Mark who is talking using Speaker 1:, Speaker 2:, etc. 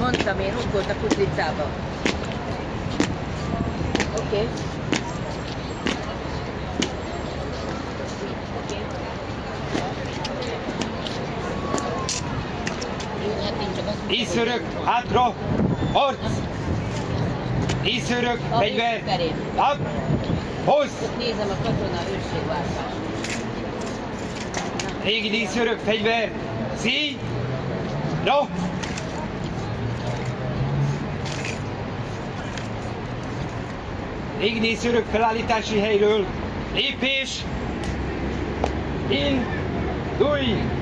Speaker 1: mondtam én, ott volt a Kutlicában. Oké.
Speaker 2: Észörök, hátra, harc! Észörök, fegyver, up, hozz!
Speaker 1: Nézem a katona őrségváltást.
Speaker 2: Régi díszörök, fegyver, szíj! No! Régi díszörök felállítási helyről, lépés! In, dúj!